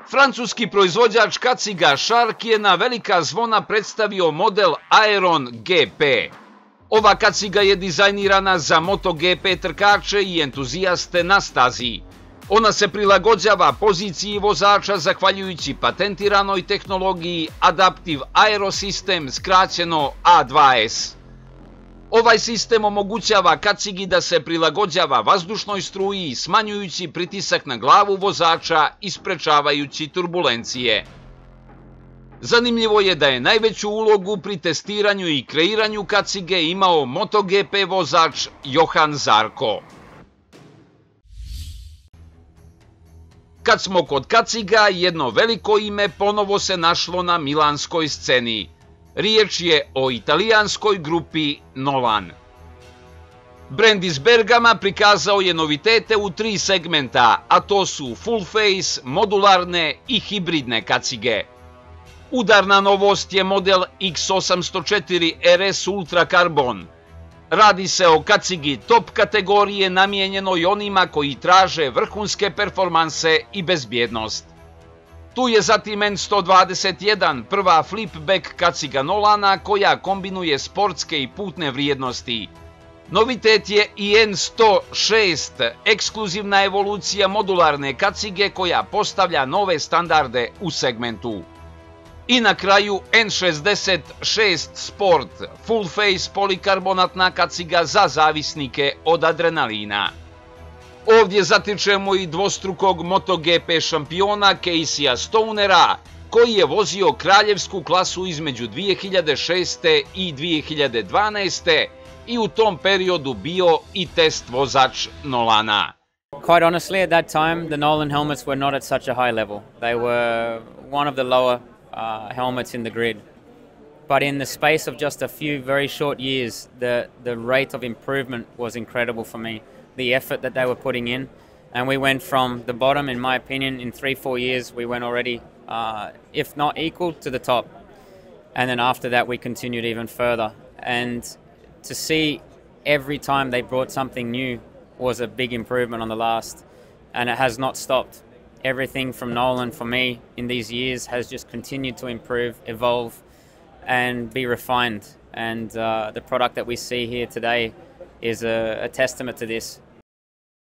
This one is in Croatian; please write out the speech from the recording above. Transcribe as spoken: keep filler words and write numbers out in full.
Francuski proizvođač kaciga Shark je na velika zvona predstavio model Aeron G P. Ova kaciga je dizajnirana za MotoGP trkače i entuzijaste na stazi. Ona se prilagođava poziciji vozača zahvaljujući patentiranoj tehnologiji Adaptive Aerosystem, skraćeno A dva S. Ovaj sistem omogućava kacigi da se prilagođava vazdušnoj struji, smanjujući pritisak na glavu vozača i sprečavajući turbulencije. Zanimljivo je da je najveću ulogu pri testiranju i kreiranju kacige imao MotoGP vozač Johan Zarco. Kad smo kod kaciga, jedno veliko ime ponovo se našlo na milanskoj sceni. Riječ je o italijanskoj grupi Nolan. Brend iz Bergama prikazao je novitete u tri segmenta, a to su full face, modularne i hibridne kacige. Udarna novost je model X osamsto četiri R S Ultra Carbon. Radi se o kacigi top kategorije namijenjenoj onima koji traže vrhunske performanse i bezbjednost. Tu je zatim N sto dvadeset jedan, prva flipback kaciga Nolana koja kombinuje sportske i putne vrijednosti. Novitet je i N sto šest, ekskluzivna evolucija modularne kacige koja postavlja nove standarde u segmentu. I na kraju N šezdeset šest Sport, full face polikarbonatna kaciga za zavisnike od adrenalina. Ovdje zatičemo i dvostrukog MotoGP šampiona Caseyja Stonera, koji je vozio kraljevsku klasu između dvije hiljade šeste i dvije hiljade dvanaeste i u tom periodu bio i test vozač Nolana. Quite honestly, at that time, the Nolan helmets were not at such a high level. They were one of the lower uh, helmets in the grid. But in the space of just a few very short years, the, the rate of improvement was incredible for me. The effort that they were putting in. And we went from the bottom, in my opinion, in three, four years, we went already, uh, if not equal, to the top. And then after that, we continued even further. And to see every time they brought something new was a big improvement on the last. And it has not stopped. Everything from Nolan, for me, in these years, has just continued to improve, evolve, and be refined. And uh, the product that we see here today is a, a testament to this.